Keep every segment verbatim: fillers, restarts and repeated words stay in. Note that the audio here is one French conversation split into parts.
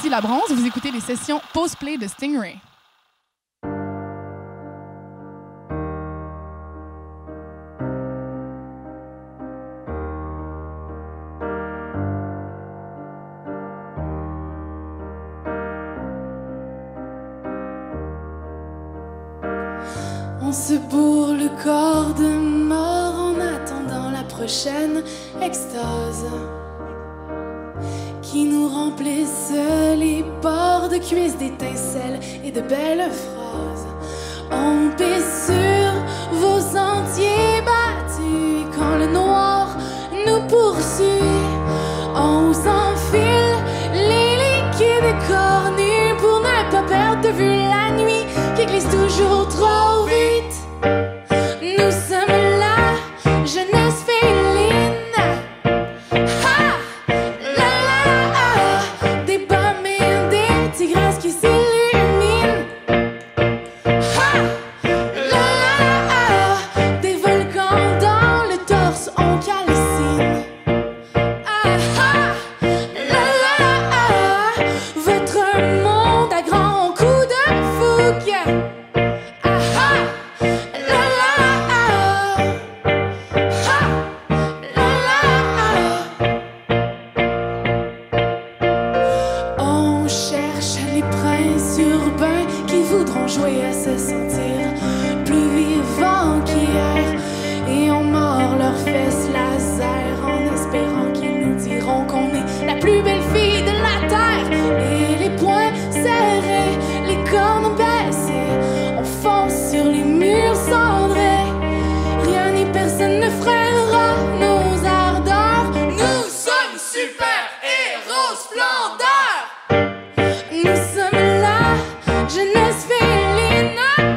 ici La Bronze. Vous écoutez les sessions post-play de Stingray. On se bourre le corps de mort en attendant la prochaine extase qui nous remplisse les pores de cuisses d'étincelles et de belles phrases. On pisse sur vos sentiers battus quand le noir nous poursuit. On s'enfile les liquides cornus pour ne pas perdre de vue la nuit qui glisse toujours trop vite. Nous sommes là, jeunesse féline. Ha! La la la, des pommes et des tigresses qui s'illuminent. Ha! La la la, des volcans dans le torse, on calcine. Ah ah! La la la, votre monde à grands coups de fougue. Jouer à se sentir plus vivants qu'hier et on mord leurs fesses laser en espérant qu'ils nous diront qu'on est la plus belle fille de la terre. Et les poings serrés, les cornes baissées, on fonce sur les murs cendrés. Rien ni personne ne freinera nos ardeurs. Nous sommes super héros splendeurs. Nous sommes là, jeunesse féline.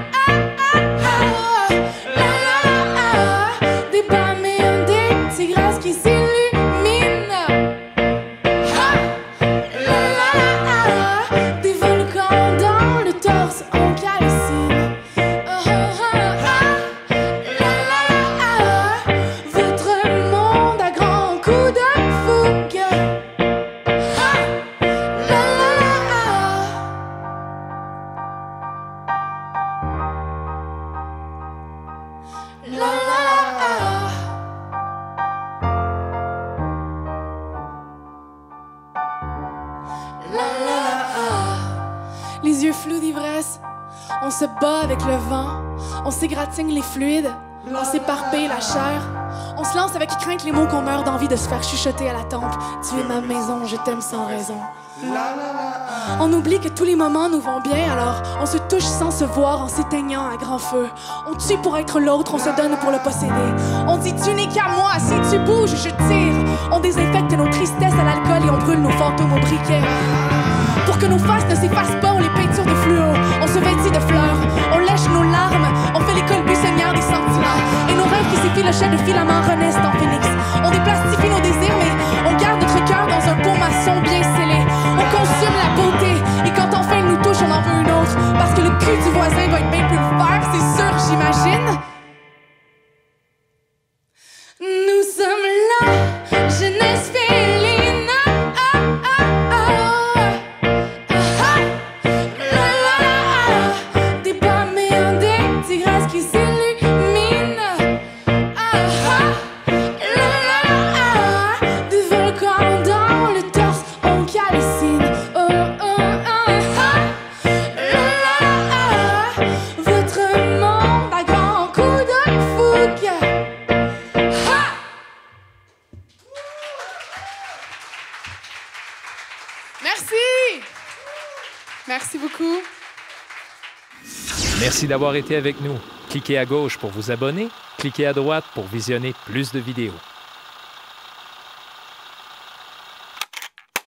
Les yeux flous d'ivresse, on se bat avec le vent, on s'égratigne les fluides, on s'éparpille la chair, on se lance avec crainte les mots qu'on meurt d'envie de se faire chuchoter à la tempe. Tu es ma maison, je t'aime sans raison. On oublie que tous les moments nous vont bien, alors on se touche sans se voir en s'éteignant à grand feu. On tue pour être l'autre, on se donne pour le posséder. On dit tu n'es qu'à moi, si tu bouges, je tire. On désinfecte nos tristesses à l'alcool et on brûle nos fantômes au briquet. Pour que nos faces ne s'effacent pas, on les peinture de fluo. On se vêtit de fleurs, on lèche nos larmes, on fait l'école buissonnière des sentiments. Et nos rêves qui s'effilochaient de filaments renaissent en phénix. On déplastifie nos désirs, mais on garde notre cœur dans un pot maçon bien scellé. On consomme la beauté, et quand enfin elle nous touche, on en veut une autre. Parce que le cul du voisin va être bien plus vert, c'est sûr, j'imagine. Nous sommes là, jeunesse féline. Ah, ah, ah, ah, ah, la, la, la, des pommes et des tigresses qui s'illuminent. Ah, ah, la, la, la, des volcans dans le torse, on calcine. Oh, oh, ah, ah, la, la, la, votre monde à grands coups de fougue. Merci! Merci beaucoup. Merci d'avoir été avec nous. Cliquez à gauche pour vous abonner, cliquez à droite pour visionner plus de vidéos.